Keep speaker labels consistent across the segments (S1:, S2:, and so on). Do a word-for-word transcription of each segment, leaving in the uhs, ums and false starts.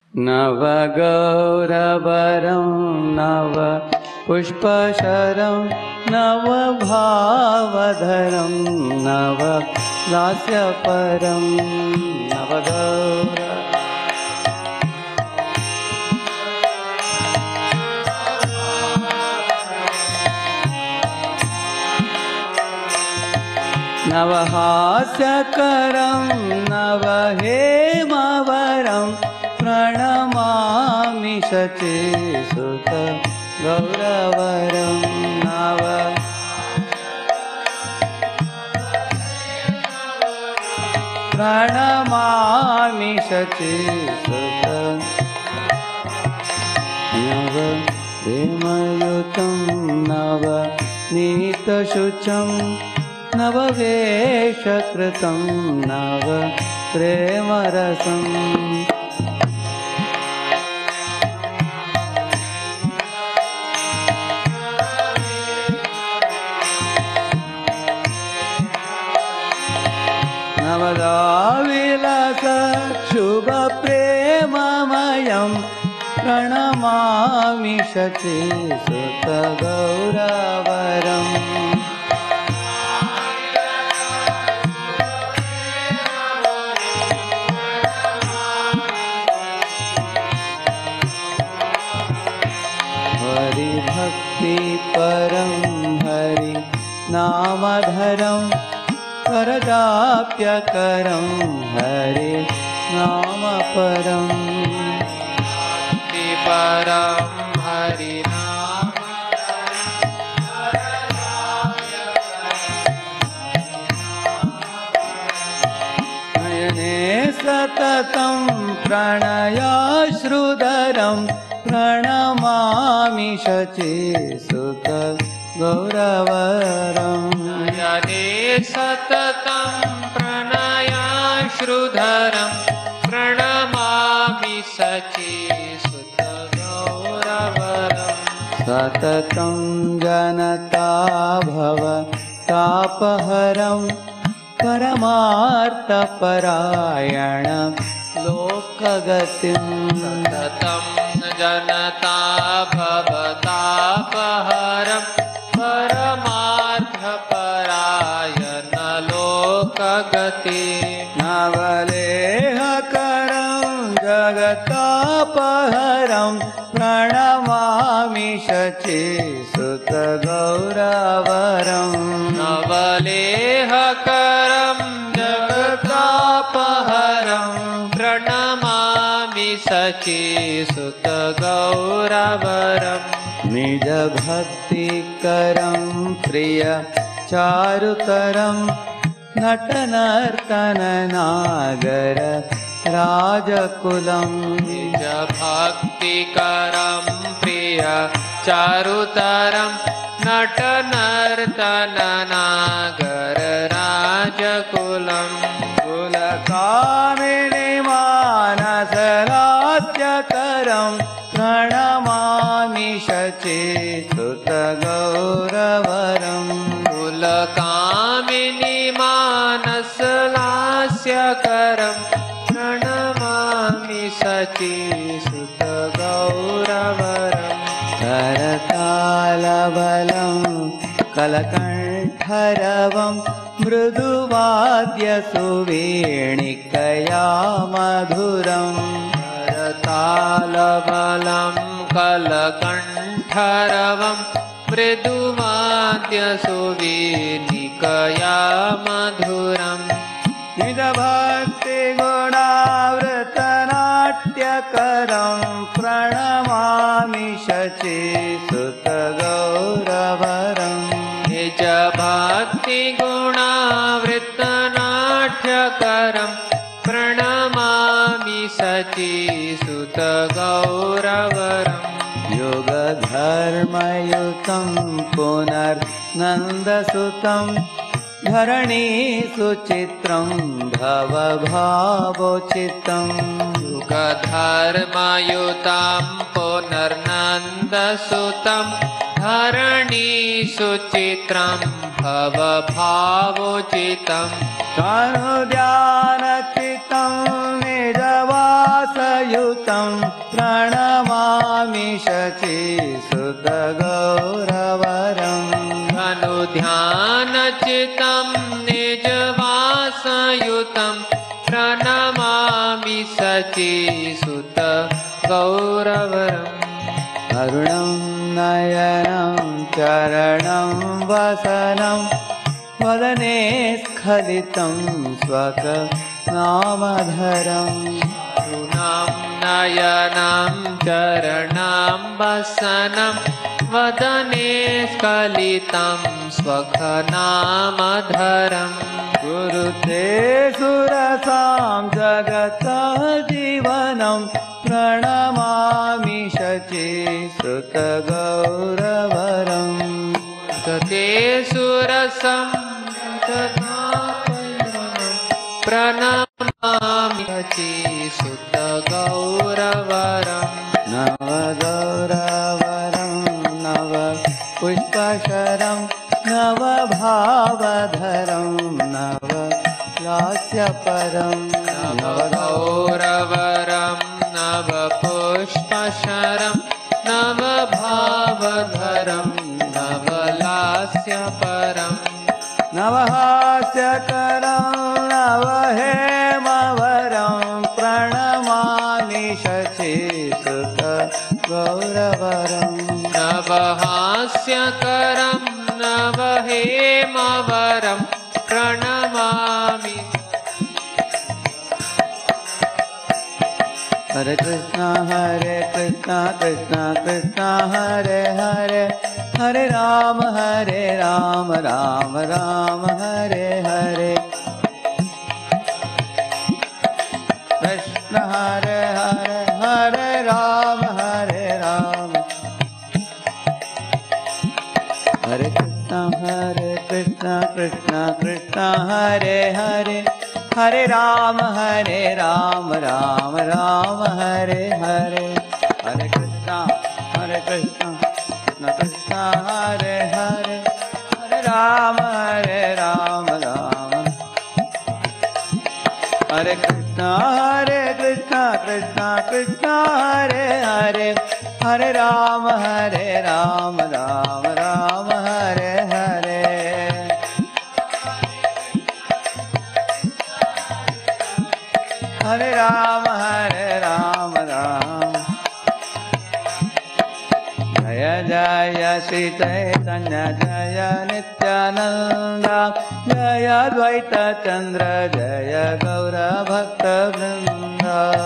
S1: नवगौरवरं नव पुष्पशरं नवभावधरं नव लास्यपरं नवगौर नवहास्यकरं नवहेमवरं प्रणमामि शचीसुत गौरवरं नव प्रणमामि शचीसुत नव हेमयुतं नव नीतशुचं नववेशकृतं नव प्रेमरसम् नवदाविलस शुभप्रेममयं प्रणमामि शचीसुत गौरवरम् हरिभक्तिपरं हरि नामधरं करजाप्यकरं हरि नामपरं
S2: भक्तिपरं हरि
S1: नयने सततं प्रणयाश्रुधरं प्रणमामि शचीसुत गौरवरं
S2: नयने सततं प्रणयाश्रुधरं प्रणमामि शचीसुत गौरवरं
S1: सततं जनता भव तापहरं परमार्थपरायण लोकगतिं
S2: सततं जनता भवतापहरं परमार्थपरायण लोकगति
S1: नवलेहकरं जगतापहरं प्रणमामि शचीसुत गौरवरं
S2: नवलेहकरं जगतापहरं प्रणमामि शचीसुत गौरवरं
S1: निजभक्तिकरं प्रिय चारुतरं नटनर्तननागर राजकुलं
S2: निजभक्तिकरं प्रिय चारुतरं नटनर्तननागर राजकुलं
S1: कुलकामिनी मानसलास्यकरं प्रणमामि शचीसुत गौरवरं
S2: कुलकामिनी मानसलास्यकरं प्रणमामि शचीसुत गौरवरं
S1: करतालबलं कलकण्ठरवं मृदुवाद्यसुवेणिकया मधुरं
S2: करतालबलं कलकण्ठरवं मृदुवाद्यसुवेणिकया मधुरं
S1: निजभक्तिगुणावृतनाट्यकरं प्रणमामि शचीसुत गौरवरं
S2: निजभक्तिगुणावृतनाट्यकरं प्रणमामि शचीसुत गौरवरं
S1: योगधर्मयुतं पुनर्नन्दसुतं धरणीसुचित्रं भवभावोचितं
S2: युगधर्मयुतं पुनर्नन्दसुतं धरणी सुचित्रं भवभावोचितं
S1: तनुध्यानचित्तं निजवासयुतं प्रणमामि शचीसुतगौरवरम्
S2: अनुध्यानचितं निजवासयुतं प्रणमामि शचीसुत गौरवरम्
S1: अरुणं नयनं चरणं वसनं वदने स्खलितं स्वकनामधरम्
S2: अरुणां नयनं चरणां वसनं वदने स्खलितं स्वखनामधरम्
S1: गुरुते सुरसां जगतजीवनं प्रणमामि शचीसुतगौरवरम्
S2: ते सुरसं प्रणमामि शचीसुत गौरवरम्
S1: नवगौरवरं नव पुष्पशरं नवभावधरं नव लास्यपरं
S2: नवगौरवरं नवपुष्पशरं नवभावधरं नवलास्यपरम्
S1: नवहास्यकरं नवहेमवरं प्रणमामि शचीसुतगौरवरम्
S2: नवहास्यकरं नवहेमवरं प्रणमामि।
S1: हरे कृष्णा हरे कृष्णा कृष्णा कृष्णा हरे हरे हरे राम हरे राम राम राम हरे हरे कृष्ण हरे हरे हरे राम हरे राम हरे कृष्णा हरे कृष्णा कृष्णा कृष्णा हरे हरे हरे राम हरे राम राम राम हरे हरे हरे कृष्णा हरे कृष्णा कृष्णा कृष्णा हरे हरे हरे राम हरे राम राम हरे कृष्णा हरे कृष्णा कृष्णा कृष्णा हरे हरे हरे राम हरे राम राम राम हरे हरे हरे राम हरे राम राम जय जय श्री चैतन्य जय नित्यानंद जय द्वैत चंद्र जय गौर भक्त वृंद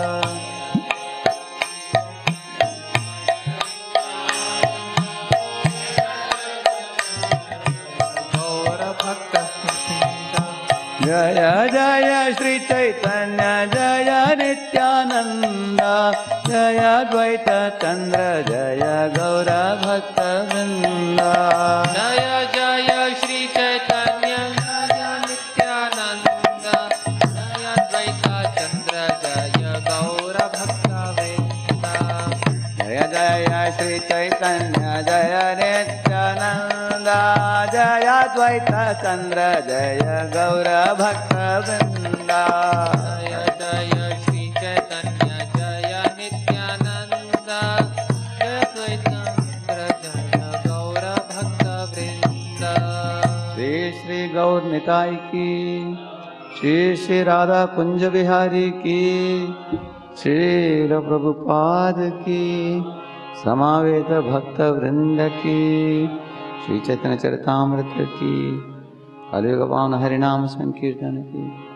S1: जय जय श्री चैतन्य जय नित्यानंद जय द्वैत चंद्र जय गौर भक्त वृंद
S2: जय जय श्री चैतन्य जय नित्यानंद जय द्वैत चंद्र जय गौर भक्त वृंद
S1: जय जय श्री चैतन्य जय नित्यानंद जय द्वैत चंद्र जय गौर भक्त वृंद
S2: जय जय श्री चैतन्य जय नित्यानंद जय द्वैत चंद्र जय गौर भक्त वृंद।
S1: श्री श्री गौर निताई की श्री श्री राधा कुंज बिहारी की श्री प्रभुपाद की समावेत भक्त वृंद की श्री चैतन्य चरितामृत की कलियुग पावन हरिनाम संकीर्तन की।